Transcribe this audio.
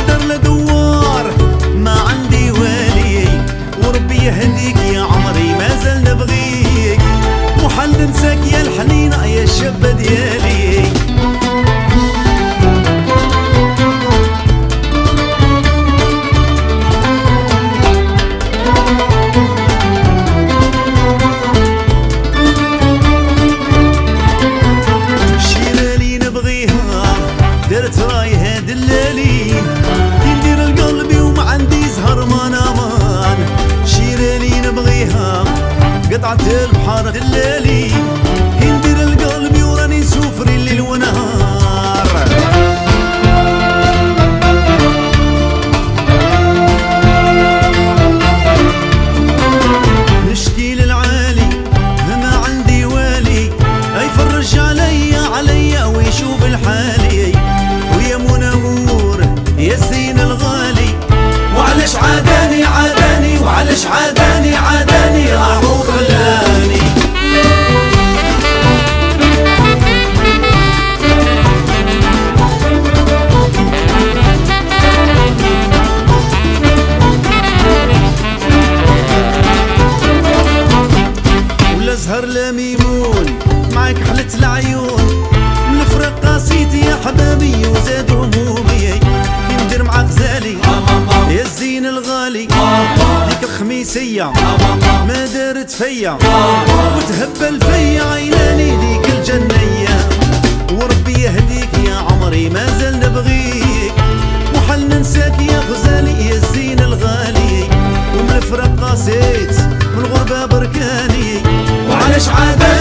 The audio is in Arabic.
دار لا دوار ما عندي والي، وربي يهديك يا عمري ما زال نبغيك، محال ننساك يا الحنينة يا الشابة ديالي. شيرالي نبغيها درت رايها دلالي، كي ندير القلبي وما عندي زهر ما نامان. شيرالي نبغيها قطعة البحر دلالي، كي ندير القلبي وراني نسوفري الليل ونهار. نشكي للعالي ما عندي والي، يفرج عليا ويشوف الحالي، ويا منور يا الزين الغالي. وعلاش عاداني وعلاش عاداني راح وخلاني. ولا زهر لا ميمون معاك حلت العيون، نفرق قاسيتي يا حبابي وزاد همومي، كي ندير مع غزالي يا الزين الغالي. ديك الخميسية ما دارت فيا وتهبل فيا عيناني ديك الجنية، وربي يهديك يا عمري ما زال نبغيك، محال ننساك يا غزالي يا الزين الغالي. ومن الفراق قاسيت من الغربة بركاني، وعلاش عاداني